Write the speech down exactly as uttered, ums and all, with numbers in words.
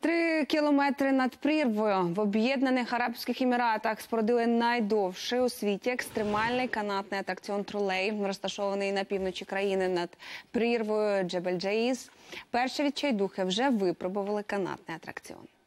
Три кілометри над прірвою. В Об'єднаних Арабських Еміратах спорудили найдовший у світі екстремальний канатний атракціон «Тролей», розташований на півночі країни над прірвою Джебель-Джаїз. Перші відчайдухи вже випробували канатний атракціон.